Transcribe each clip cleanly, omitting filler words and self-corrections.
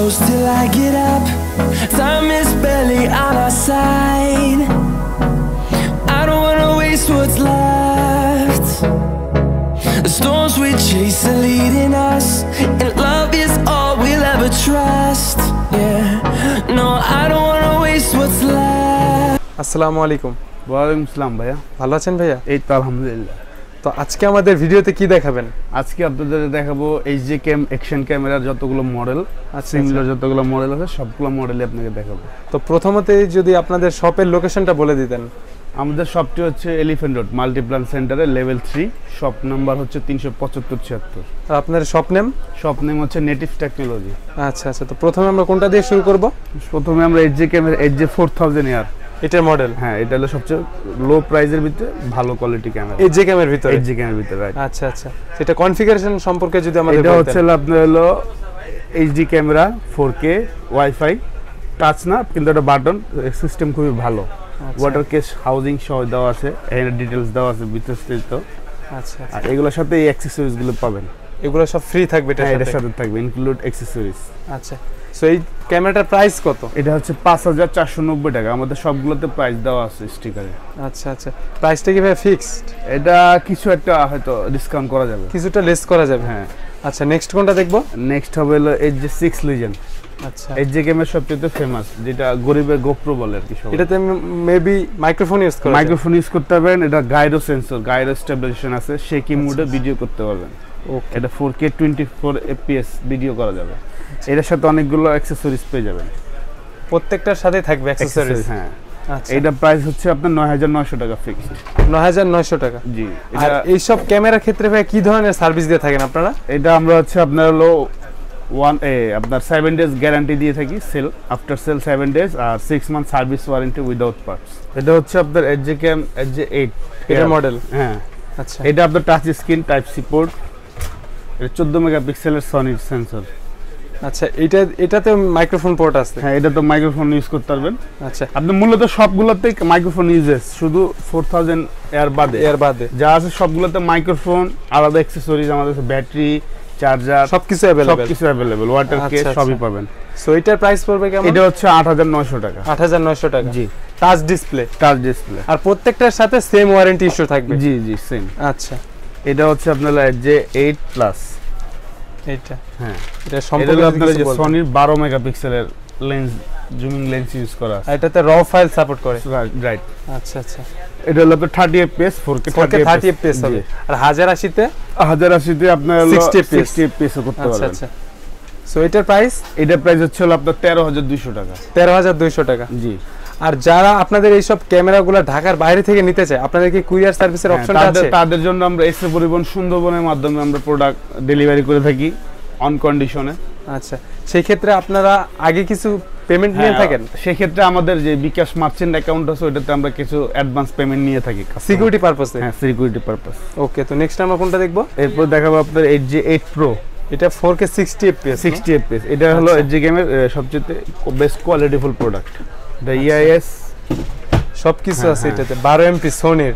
close till I get up. Time is barely on our side. I don't wanna waste what's left. The storms we chase are leading us, and love is all we'll ever trust. Yeah, no, I don't wanna waste what's left. আসসালামু আলাইকুম। ওয়ালাইকুম আসসালাম ভাইয়া, ভালো আছেন ভাইয়া? এই তো আলহামদুলিল্লাহ। তো আজকে আমাদের ভিডিওতে কি দেখাবেন? আজকে আপনাদের দেখাবো এইচডি ক্যাম অ্যাকশন ক্যামেরার যতগুলো মডেল আছে, সিমিলার যতগুলো মডেল আছে সবগুলো মডেলই আপনাকে দেখাবো। তো প্রথমতেই যদি আপনাদের শপের লোকেশনটা বলে দিতেন। আমাদের শপটি হচ্ছে এলিফ্যান্ট রোড মাল্টিপ্ল্যান সেন্টারে লেভেল 3, শপ নাম্বার হচ্ছে 375-76। আর আপনার শপ নেম? শপ নেম হচ্ছে নেটিভ টেকনোলজি। আচ্ছা আচ্ছা, তো প্রথমে আমরা কোনটা দিয়ে শুরু করব? প্রথমে আমরা এইচডি ক্যামেরা এইচডি 4000 এর এটার মডেল। হ্যাঁ, এটা হলো সবচেয়ে লো প্রাইসের ভিতরে ভালো কোয়ালিটি ক্যামেরা এইচডি ক্যামেরার ভিতরে। এইচডি ক্যামেরার ভিতরে, রাইট। আচ্ছা আচ্ছা, সেটা কনফিগারেশন সম্পর্কে যদি আমাদের বলতেন। এটা হচ্ছে আপনার হলো HD camera 4K wifi touch না, কিন্তু এটা বাটন সিস্টেম খুবই ভালো। ওয়াটার কেস হাউজিং সহ দেওয়া আছে, এখানে ডিটেইলস দেওয়া আছে বিস্তারিত। আচ্ছা, আর এগুলোর সাথে এই অ্যাকসেসরিজ গুলো পাবেন। এগুলো সব ফ্রি থাকবে এটার সাথে থাকবে ইনক্লুড অ্যাকসেসরিজ। আচ্ছা, সো এই ক্যামেরাটার প্রাইস কত? এটা হচ্ছে 5490 টাকা। আমাদের সবগুলোতে প্রাইস দেওয়া আছে স্টিকারে। আচ্ছা আচ্ছা, প্রাইসটা কি ভাই ফিক্সড? এটা কিছু একটা হয়তো ডিসকাউন্ট করা যাবে, কিছুটা লেস করা যাবে। হ্যাঁ। আচ্ছা, নেক্সট কোনটা দেখবো? নেক্সট হবে হলো এইচডি 6 লিজেন্ড। আচ্ছা, এইচডি ক্যামেরা সবচেয়ে ফেমাস, যেটা গরিবের গোপ্রো বলে আর কি। এটাতে মেবি মাইক্রোফোন ইউজ করা, মাইক্রোফোন ইউজ করতে পারবেন। এটা গাইরো সেন্সর, গাইরো স্টেবিলাইজেশন আছে, শেকি মোডে ভিডিও করতে পারবেন। ওকে, এটা 4K 24 fps ভিডিও করা যাবে। এটার সাথে অনেকগুলো অ্যাকসেসরিজ পেয়ে যাবেন, প্রত্যেকটার সাথে থাকবে অ্যাকসেসরিজ। হ্যাঁ। আচ্ছা, এইটা প্রাইস হচ্ছে আপনার 9900 টাকা ফিক্সড। 9900 টাকা। জি। আর এই সব ক্যামেরার ক্ষেত্রে ভাই কি ধরনের সার্ভিস দিয়ে থাকেন আপনারা? এটা আমরা হচ্ছে আপনার হলো আপনার 7 ডেজ গ্যারান্টি দিয়ে থাকি, সেল আফটার সেল 7 ডেজ, আর 6 month service warranty without parts. এটা হচ্ছে আপনার এইচডি ক্যাম এইচডি 8 এর মডেল। হ্যাঁ। আচ্ছা, এটা আপনার touch screen type C port, এটা 14 মেগাপিক্সেলের সনি সেন্সর। আচ্ছা, এটাতে মাইক্রোফোন পোর্ট আছে? হ্যাঁ, এটা তো মাইক্রোফোন ইউজ করতে পারবেন। আচ্ছা, আপনি মূলত সবগুলোতেই মাইক্রোফোন ইউজেস, শুধু 4000 এর বাদে যা আছে সবগুলোতে মাইক্রোফোন, আলাদা অ্যাকসেসরিজ, আমাদের ব্যাটারি, চার্জার সবকিছু अवेलेबल, ওয়াটার কেস সবই পাবেন। সো এটার প্রাইস পড়বে কেমন? এটা হচ্ছে 8900 টাকা। 8900 টাকা। জি। Touch display. আর প্রত্যেকটার সাথে সেম ওয়ারেন্টি ইস্যু থাকবে? জি জি, সেম। আচ্ছা, এটা হচ্ছে আপনার যে 8 প্লাস। এটা হ্যাঁ, এটা সম্পূর্ণ আপনার যে সনির 12 মেগাপিক্সেলের লেন্স, জুমিং লেন্স ইউজ করা আছে। এটাতে র ফাইল সাপোর্ট করে, রাইট। আচ্ছা আচ্ছা, এটা হলো আপনার 30 fps 4K 30 fps হবে। আর 1080 তে 1080 তে আপনার 60 fps করতে পারবেন। আচ্ছা, সো এটার প্রাইস? এটার প্রাইস হচ্ছে হলো আপনার 13200 টাকা। 13200 টাকা। জি। আর যারা আপনাদের এই সব ক্যামেরাগুলো ঢাকার বাইরে থেকে নিতে চায়, আপনাদের কি কুরিয়ার সার্ভিসের অপশনটা আছে? তাদের জন্য আমরা এসএ পরিবহন সুন্দরবনের মাধ্যমে আমরা প্রোডাক্ট ডেলিভারি করে থাকি অন কন্ডিশনে। আচ্ছা, সেই ক্ষেত্রে আপনারা আগে কিছু পেমেন্ট নিয়ে থাকেন? সেই ক্ষেত্রে আমাদের যে বিকাশ মার্চেন্ট অ্যাকাউন্ট আছে, ওটাতে আমরা কিছু অ্যাডভান্স পেমেন্ট নিয়ে থাকি সিকিউরিটি পারপাসে। হ্যাঁ, সিকিউরিটি পারপাস। ওকে, তো নেক্সট আমরা কোনটা দেখব? এরপর দেখাবো আপনার এইচডি 8 প্রো। এটা 4K 60 fps। এটা হলো এইচডি গেমের সবচেয়ে best qualityful product. The EIS সবকিছু আছে এটাতে। 12 MP সোনির।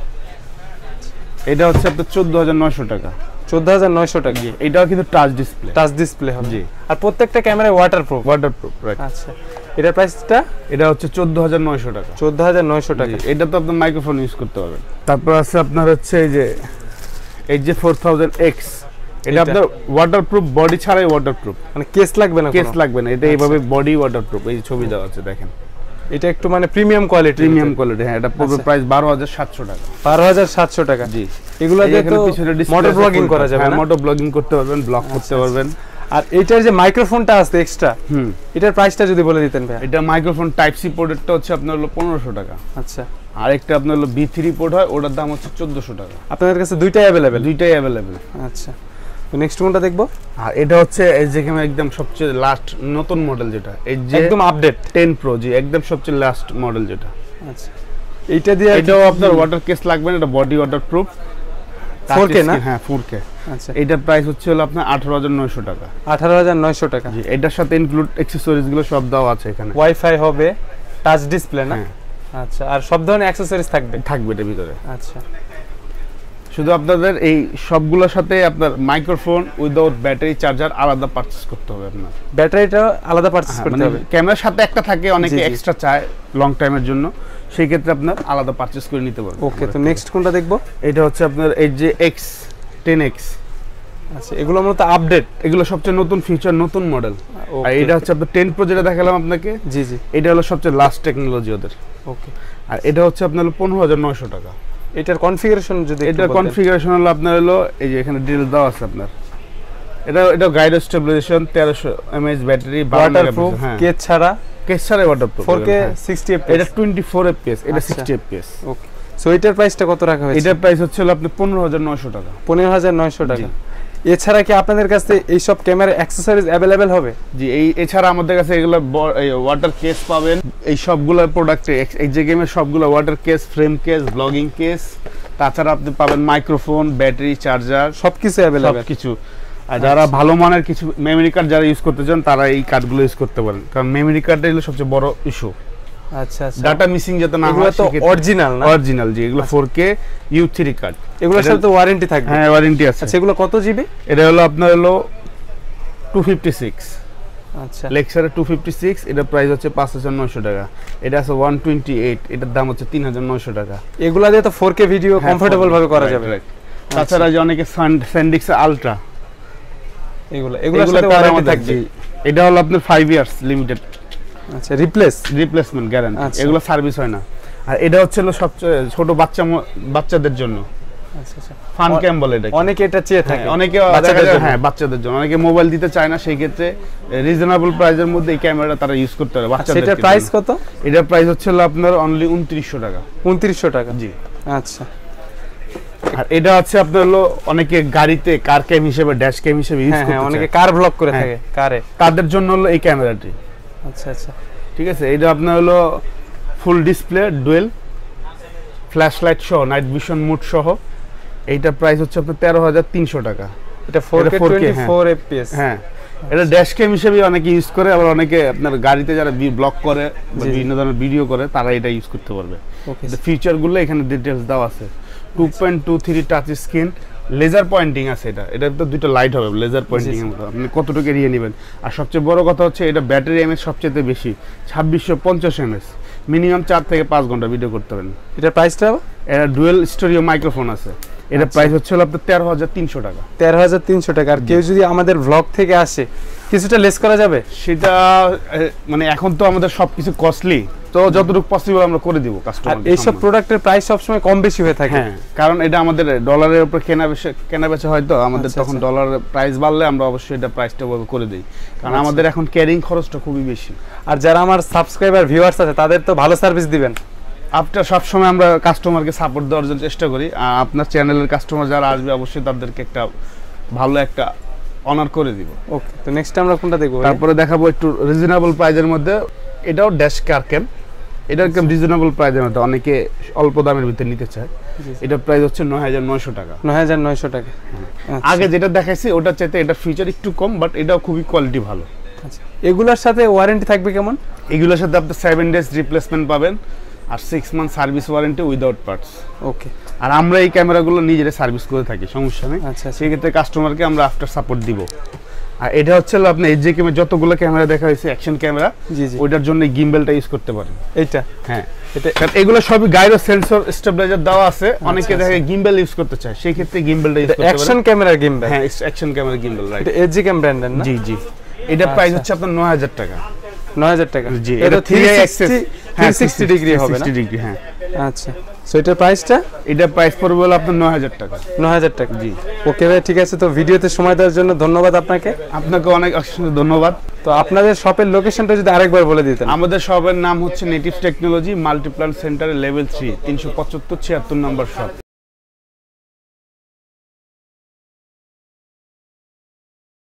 এটা হচ্ছে আপনার 14900 টাকা। 14900 টাকা। এটাও কিন্তু টাচ ডিসপ্লে হবে। জি। আর প্রত্যেকটা ক্যামেরা ওয়াটারপ্রুফ, রাইট। আচ্ছা, এটার প্রাইসটা? এটা হচ্ছে 14900 টাকা। 14900 টাকা। এটা তো আপনি মাইক্রোফোন ইউজ করতে পারবেন। তারপর আছে আপনার হচ্ছে এই যে এইচডি 4000X। এটা আপনার ওয়াটারপ্রুফ, বডি ছাড়াই ওয়াটারপ্রুফ, মানে কেস লাগবে না? কেস লাগবে না। এটা এইভাবে বডি ওয়াটারপ্রুফ, এই ছবি দেওয়া আছে দেখেন। এটা একটু মানে প্রিমিয়াম কোয়ালিটি। হ্যাঁ, এটা পুরো প্রাইস 12700 টাকা। 12700 টাকা। জি। এগুলো দিয়ে তো মোটর ব্লগিং করা যাবে না? মোটর ব্লগিং করতে পারবেন, ব্লগ করতে পারবেন। আর এইটার যে মাইক্রোফোনটা আছে এক্সট্রা, এটার প্রাইসটা যদি বলে দিতেন ভাই। এটা মাইক্রোফোন টাইপ সি পোর্টেরটা হচ্ছে আপনার হলো 1500 টাকা। আচ্ছা। আর একটা আপনার হলো B3 পোর্ট হয়, ওটার দাম হচ্ছে 1400 টাকা। আপনাদের কাছে দুইটাই अवेलेबल? আচ্ছা, তো নেক্সট কোনটা দেখব? আর এটা হচ্ছে এইচডি ক্যামেরা একদম সবচেয়ে লাস্ট নতুন মডেল, যেটা এই যে একদম আপডেট 10 প্রো। জি, একদম সবচেয়ে লাস্ট মডেল যেটা। আচ্ছা, এইটা দিয়ে এটাও আপনার ওয়াটার কেস লাগবে না, এটা বডি ওয়াটারপ্রুফ 4K না? হ্যাঁ, 4K। আচ্ছা, এটার প্রাইস হচ্ছে হলো আপনার 18900 টাকা। 18900 টাকা। জি, এটার সাথে ইনক্লুড অ্যাকসেসরিজ গুলো সব দেওয়া আছে এখানে। ওয়াইফাই হবে, টাচ ডিসপ্লে না? আচ্ছা, আর সব ধরনের অ্যাকসেসরিজ থাকবে এটার ভিতরে। আচ্ছা, শুধু আপনাদের এই সবগুলোর সাথে আপনার মাইক্রোফোন উইদাউট ব্যাটারি চার্জার আলাদা পারচেজ করতে হবে আপনার। ব্যাটারিটা আলাদা পারচেজ করতে হবে। ক্যামেরার সাথে একটা থাকে, অনেকে এক্সট্রা চায় লং টাইমের জন্য, সেই ক্ষেত্রে আপনার আলাদা পারচেজ করে নিতে পারবেন। ওকে, তো নেক্সট কোনটা দেখব? এটা হচ্ছে আপনার এই X 10X। আচ্ছা, এগুলো মূলত আপডেট, এগুলো সবচেয়ে নতুন ফিচার, নতুন মডেল। আর এটা হচ্ছে আপনার 10 Pro যেটা দেখালাম আপনাকে, জি জি, এটা হলো সবচেয়ে লাস্ট টেকনোলজি ওদের। ওকে, আর এটা হচ্ছে আপনার 15,900 টাকা। এটার কনফিগারেশন যদি এটার কনফিগারেশন হলো আপনার হলো এই যে এখানে ডিটেইলস দেওয়া আছে আপনার। এটা gyro stabilization, 1300 mAh battery, waterproof, case ছাড়া ওয়াটারপ্রুফ, 4K 60 fps, এটা 24 fps, এটা 60 fps। ওকে, সো এটার প্রাইসটা কত রাখা হয়েছে? এটার প্রাইস হচ্ছে হলো আপনি 15,900 টাকা। 15,900 টাকা। এছাড়া কি আপনাদের কাছে এই সব ক্যামেরা অ্যাকসেসরিজ अवेलेबल হবে? জি, এছাড়া আমাদের কাছে এগুলো ওয়াটার কেস পাবেন। এই সবগুলো প্রোডাক্টে এই যে গেমের সবগুলো ওয়াটার কেস, ফ্রেম কেস, ব্লগিং কেস, তাছাড়া আপনি পাবেন মাইক্রোফোন, ব্যাটারি, চার্জার, সবকিছু अवेलेबल, সবকিছু। আর যারা ভালো মানের কিছু মেমরি কার্ড যারা ইউজ করতে চান তারা এই কার্ডগুলো ইউজ করতে পারেন, কারণ মেমরি কার্ডটা হলো সবচেয়ে বড় ইস্যু। আচ্ছা আচ্ছা, ডাটা মিসিং যাতে না হয়। এগুলো তো অরিজিনাল না? অরিজিনাল, জি, এগুলো 4K U3 কার্ড। এগুলোর সাথে তো ওয়ারেন্টি থাকবে? হ্যাঁ, ওয়ারেন্টি আছে। আচ্ছা, এগুলো কত জিবি? এটা হলো আপনার হলো 256। আচ্ছা, লেক্সারের 256, এটা প্রাইস হচ্ছে 5,900 টাকা। এটা আছে 128, এটার দাম হচ্ছে 3,900 টাকা। এগুলা দিয়ে তো 4K ভিডিও কমফোর্টেবল ভাবে করা যাবে। তাছাড়া যে অনেকে স্যান্ডিক্স আলট্রা, এগুলোর সাথে ওয়ারেন্টি থাকবে। এটা হলো আপনার 5 ইয়ার্স লিমিটেড। আচ্ছা, রিপ্লেসমেন্ট গ্যারান্টি, আচ্ছা, এগুলো সার্ভিস হয় না। আর এটা হচ্ছে সবচেয়ে ছোট বাচ্চাদের জন্য। আচ্ছা আচ্ছা, ফান ক্যাম বলে এটা। অনেকে এটা চেয়ে থাকে, অনেকে হ্যাঁ বাচ্চাদের জন্য, অনেকে মোবাইল দিতে চায় না, সেই ক্ষেত্রে রিজনেবল প্রাইসের মধ্যে এই ক্যামেরাটা তারা ইউজ করতে পারে বাচ্চাদের। সেটার প্রাইস কত? এটার প্রাইস হচ্ছে আপনার অনলি 2900 টাকা। 2900 টাকা, জি। আচ্ছা, আর এটা হচ্ছে আপনার হলো অনেকে গাড়িতে কার ক্যাম হিসেবে, ড্যাশ ক্যাম হিসেবে ইউজ করতে চায়, অনেকে কার ব্লগ করে থাকে কারে, তাদের জন্য হলো এই ক্যামেরাটি। আচ্ছা আচ্ছা, ঠিক আছে। এটা আপনার হলো full display, dual flash light সহ, নাইট ভিশন মোড সহ। এইটার প্রাইস হচ্ছে আপনার 13,300 টাকা। এটা 4K 24 fps। হ্যাঁ, এটা ড্যাশ ক্যাম হিসেবে অনেকে ইউজ করে, আবার অনেকে আপনার গাড়িতে যারা ব্লগ করে বা বিভিন্ন ধরনের ভিডিও করে তারা এটা ইউজ করতে পারবে। ফিচারগুলো এখানে ডিটেইলস দেওয়া আছে। 2.23 টাচ স্ক্রিন, লেজার পয়েন্টিং আছে। এটা তো দুটো লাইট হবে লেজার পয়েন্টিং এর মতো, আপনি কতটুকু এরিয়া নেবেন। আর সবচেয়ে বড় কথা হচ্ছে এটা ব্যাটারি এমএএইচ সবচেয়ে বেশি, 2650 mAh। মিনিমাম 4 থেকে 5 ঘন্টা ভিডিও করতে পারেন। এটা প্রাইসটা? এটা ডুয়েল স্টেরিও মাইক্রোফোন আছে। এটা প্রাইস হচ্ছে আপনার 13,300 টাকা। 13,300 টাকা। আর কেউ যদি আমাদের ব্লগ থেকে আসে, কিছুটা লেস করা যাবে? সেটা মানে এখন তো আমাদের সবকিছু কস্টলি, তো যতটুকু পসিবল আমরা করে দিব কাস্টমারকে। আর এইসব প্রোডাক্টের প্রাইস সবসময় কম বেশি হয়ে থাকে। হ্যাঁ, কারণ এটা আমাদের ডলারের উপর কেনা বেচা হয়, তো আমাদের তখন ডলারের প্রাইস বাড়লে আমরা অবশ্যই এটা প্রাইসটা করে দিই, কারণ আমাদের এখন ক্যারিং খরচটা খুবই বেশি। আর যারা আমার সাবস্ক্রাইবার ভিউয়ার্স আছে তাদের তো ভালো সার্ভিস দিবেন। আপনার সবসময় আমরা কাস্টমারকে সাপোর্ট দেওয়ার জন্য চেষ্টা করি। আর আপনার চ্যানেলের কাস্টমার যারা আসবে অবশ্যই তাদেরকে একটা ভালো একটা অনার করে দিব। ওকে, তো নেক্সট আমরা কোনটা দেখব? তারপরে দেখাবো একটু রিজনেবল প্রাইজের মধ্যে। এটাও ড্যাশ কার ক্যাম, এটার ক্যাম রিজনেবল প্রাইজের মধ্যে, অনেকে অল্প দামের ভিতরে নিতে চায়। এটার প্রাইস হচ্ছে 9,900 টাকা। 9,900 টাকা। আগে যেটা দেখাইছি ওটার চাইতে এটার ফিচার একটু কম, বাট এটাও খুবই কোয়ালিটি ভালো। আচ্ছা, এগুলোর সাথে ওয়ারেন্টি থাকবে কেমন? এগুলোর সাথে আপনি 7 ডেজ রিপ্লেসমেন্ট পাবেন, আর 6 month service warranty without parts. Okay, আর আমরা এই ক্যামেরাগুলো নিজেরা সার্ভিস করে থাকি, সমস্যা নেই। আচ্ছা, সেই ক্ষেত্রে কাস্টমারকে আমরা আফটার সাপোর্ট দিব। আর এটা হচ্ছে আপনি এই যে যতগুলো ক্যামেরা দেখা হয়েছে অ্যাকশন ক্যামেরা, ওইটার জন্য গিম্বেলটা ইউজ করতে পারেন। এইটা? হ্যাঁ, কারণ এগুলো সবই গাইরো সেন্সর স্টেবিলাইজার দেওয়া আছে। অনেকে দেখে গিম্বেল ইউজ করতে চায়, সেই ক্ষেত্রে গিম্বেলটা ইউজ করতে পারেন। অ্যাকশন ক্যামেরার গিম্বেল? হ্যাঁ, অ্যাকশন ক্যামেরার গিম্বেল, রাইট। এটা এজি ক্যাম ব্র্যান্ডের না? জি জি। এটা প্রাইস হচ্ছে আপনার 9,000 টাকা। 9,000 টাকা। জি, এটা 360 ডিগ্রি হবে না? 360 ডিগ্রি, হ্যাঁ। আচ্ছা, সো এটার প্রাইসটা? এটা প্রাইস পড়বে হলো আপনার 9,000 টাকা। 9,000 টাকা, জি। ওকে ভাই, ঠিক আছে। তো ভিডিওতে সময় দেওয়ার জন্য ধন্যবাদ আপনাকে। আপনাকে অনেক অসংখ্য ধন্যবাদ। তো আপনাদের শপের লোকেশনটা যদি আরেকবার বলে দিতেন। আমাদের শপের নাম হচ্ছে native technology Multiplan centre level 3, 375 76 number shop.